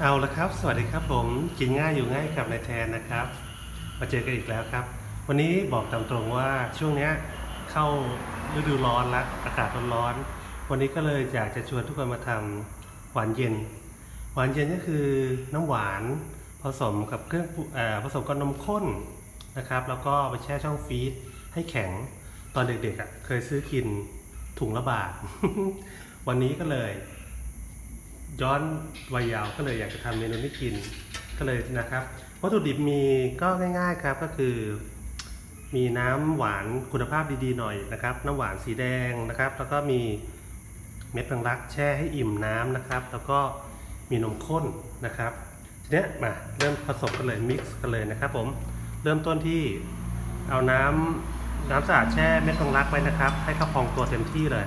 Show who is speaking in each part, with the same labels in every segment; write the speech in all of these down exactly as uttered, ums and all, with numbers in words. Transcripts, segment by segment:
Speaker 1: เอาละครับสวัสดีครับผมกินง่ายอยู่ง่ายกับนายแทนนะครับมาเจอกันอีกแล้วครับวันนี้บอกตามตรงว่าช่วงนี้เข้าฤดูร้อนละอากาศร้อนๆวันนี้ก็เลยอยากจะชวนทุกคนมาทำหวานเย็นหวานเย็นก็คือน้ำหวานผสมกับเครื่องผสมกับนมข้นนะครับแล้วก็ไปแช่ช่องฟรีซให้แข็งตอนเด็กๆเคยซื้อกินถุงละบาท วันนี้ก็เลยย้อนวัยเยาว์ก็เลยอยากจะทำเมนูนี้กินก็เลยนะครับวัตถุดิบมีก็ง่ายๆครับก็คือมีน้ำหวานคุณภาพดีๆหน่อยนะครับน้ำหวานสีแดงนะครับแล้วก็มีเม็ดแมงลักแช่ให้อิ่มน้ำนะครับแล้วก็มีนมข้นนะครับทีนี้มาเริ่มผสมกันเลยมิกซ์กันเลยนะครับผมเริ่มต้นที่เอาน้ำน้ำสะอาดแช่เม็ดแมงลักไว้นะครับให้เขาพองตัวเต็มที่เลย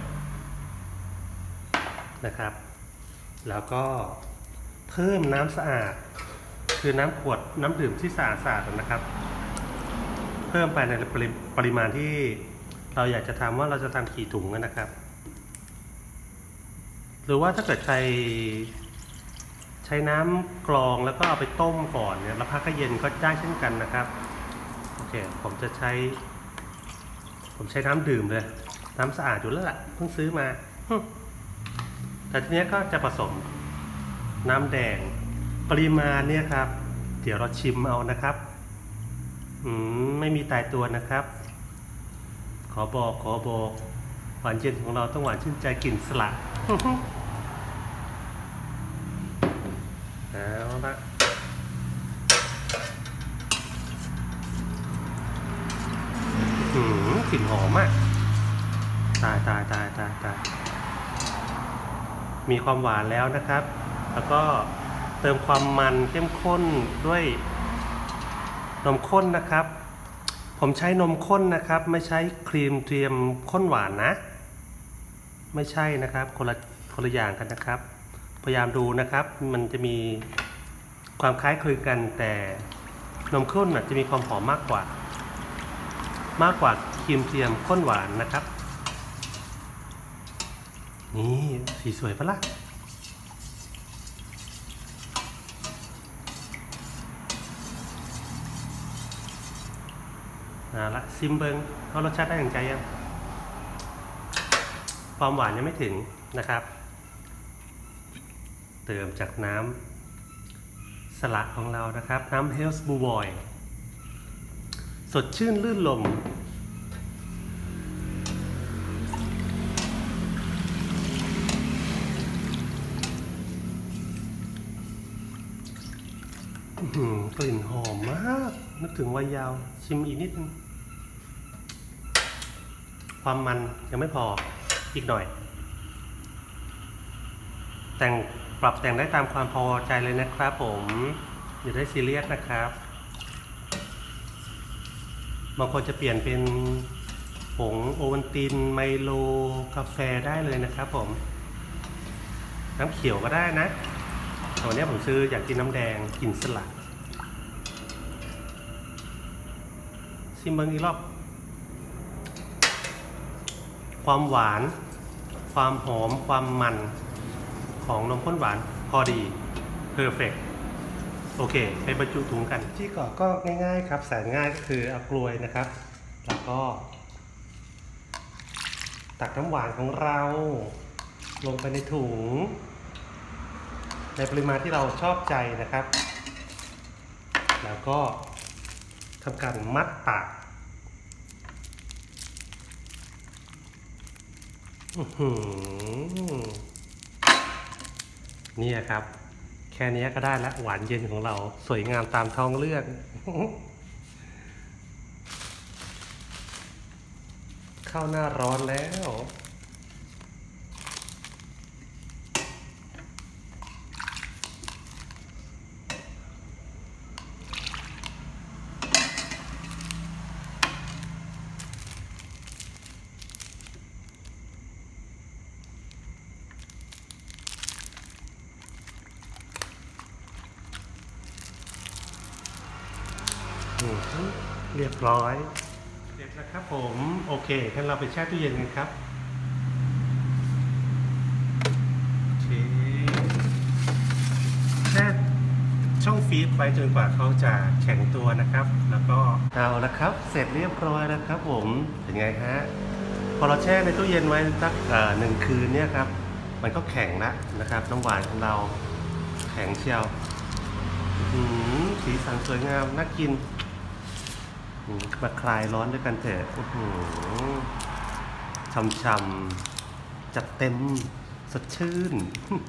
Speaker 1: นะครับแล้วก็เพิ่มน้ำสะอาดคือน้ำขวดน้ำดื่มที่สะอาดสะอาดนะครับเพิ่มไปในปริมาณที่เราอยากจะทำว่าเราจะทำกี่ถุงนะครับหรือว่าถ้าเกิดใครใช้น้ำกรองแล้วก็เอาไปต้มก่อนเนี่ยแล้วพักให้เย็นก็ได้เช่นกันนะครับโอเคผมจะใช้ผมใช้น้ำดื่มเลยน้ำสะอาดอยู่แล้วแหละเพิ่งซื้อมาแต่ทีนี้ก็จะผสมน้ำแดงปริมาณเนี่ยครับเดี๋ยวเราชิมเอานะครับอืมไม่มีตายตัวนะครับขอบอกขอบอกหวานเย็นของเราต้องหวานชื่นใจกลิ่นสละเอาละอืมกลิ่นหอมมากตายตายตายตายตายมีความหวานแล้วนะครับแล้วก็เติมความมันเข้มข้นด้วยนมข้นนะครับผมใช้นมข้นนะครับไม่ใช้ครีมเทียมข้นหวานนะไม่ใช่นะครับคนละคนละอย่างกันนะครับพยายามดูนะครับมันจะมีความคล้ายคลึงกันแต่นมข้นจะมีความหอมมากกว่ามากกว่าครีมเทียมข้นหวานนะครับนี่สีสวยปะล่ะเอาละซิมเบิงเขารสชาติได้อย่างใจยังความหวานยังไม่ถึงนะครับเติมจากน้ำสละของเรานะครับน้ำเฮลส์บูบอยสดชื่นลื่นลมกลิ่นหอมมากนึกถึงวัยเยาว์ชิมอีกนิดนึงความมันยังไม่พออีกหน่อยแต่งปรับแต่งได้ตามความพอใจเลยนะครับผมอย่าได้ซีเรียสนะครับบางคนจะเปลี่ยนเป็นผงโอวัลตินไมโลกาแฟได้เลยนะครับผมน้ำเขียวก็ได้นะแต่วันนี้ผมซื้ออยากกินน้ำแดงกลิ่นสลัดชิมเบิ้งอีกรอบความหวานความหอมความมันของนมข้นหวานพอดีเพอร์เฟกต์โอเคไปบรรจุถุงกันที่ก่อก็ง่ายๆครับแสนง่ายก็คือเอากลวยนะครับแล้วก็ตักน้ำหวานของเราลงไปในถุงในปริมาณที่เราชอบใจนะครับแล้วก็ทำการมัดปากนี่ครับแค่นี้ก็ได้แล้วหวานเย็นของเราสวยงามตามท้องเรื่องเข้าหน้าร้อนแล้วเรียบร้อยเสร็จแล้วครับผมโอเคงั้นเราไปแช่ตู้เย็นกันครับโอเคแช่ฟีดไว้จนกว่าเขาจะแข็งตัวนะครับ แล้วก็เอาละครับเสร็จเรียบร้อยแล้วครับผมเป็นไงฮะพอเราแช่ในตู้เย็นไว้สักหนึ่งคืนเนี่ยครับมันก็แข็งแล้วนะครับน้ำหวานของเราแข็งเชียวสีสันสวยงามน่ากินมาคลายร้อนด้วยกันเถอะช่ำๆจัดเต็มสดชื่น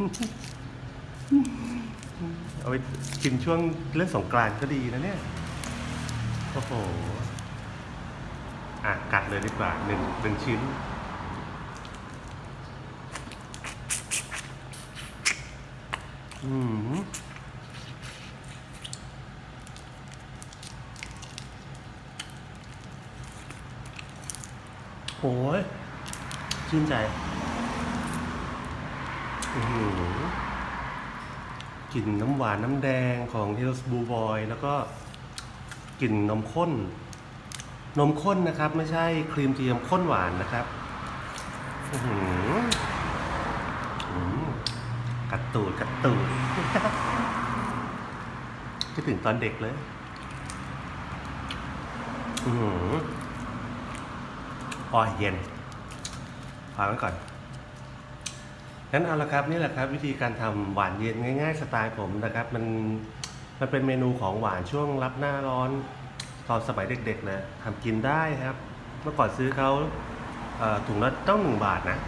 Speaker 1: เอาไปกินช่วงเล่นสงกรานต์ก็ดีนะเนี่ยโอ้โหอ่ะกัดเลยดีกว่าหนึ่งหนึ่งชิ้นอืมโอ้ยชื่นใจอือกลิ่นน้ำหวานน้ำแดงของเฮลส์บูบอยแล้วก็กลิ่นนมข้นนมข้นนะครับไม่ใช่ครีมเทียมข้นหวานนะครับอือกัดตูดกัดตูดคิดถึงตอนเด็กเลยอืออ๋อเย็นพาไว้ก่อนงั้นเอาละครับนี่แหละครับวิธีการทำหวานเย็นง่ายๆสไตล์ผมนะครับมันมันเป็นเมนูของหวานช่วงรับหน้าร้อนตอนสมัยเด็กๆนะทำกินได้ครับเมื่อก่อนซื้อเขาถุงละต้องหนึ่งบาทนะ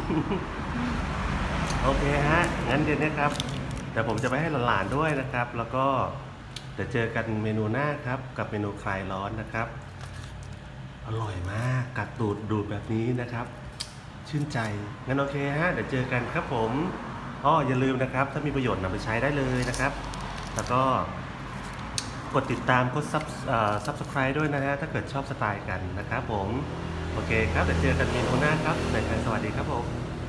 Speaker 1: โอเคฮะงั้นเดี๋ยวนี้ครับแต่ผมจะไปให้หลานๆด้วยนะครับแล้วก็เดี๋ยวเจอกันเมนูหน้าครับกับเมนูคลายร้อนนะครับอร่อยมากกัดตูดดูดแบบนี้นะครับชื่นใจงั้นโอเคฮะเดี๋ยวเจอกันครับผมอ๋ออย่าลืมนะครับถ้ามีประโยชน์นำไปใช้ได้เลยนะครับแล้วก็กดติดตามกดซับซับสไครต์ด้วยนะฮะถ้าเกิดชอบสไตล์กันนะครับผมโอเคครับเดี๋ยวเจอกันเมนูหน้าครับในการสวัสดีครับผม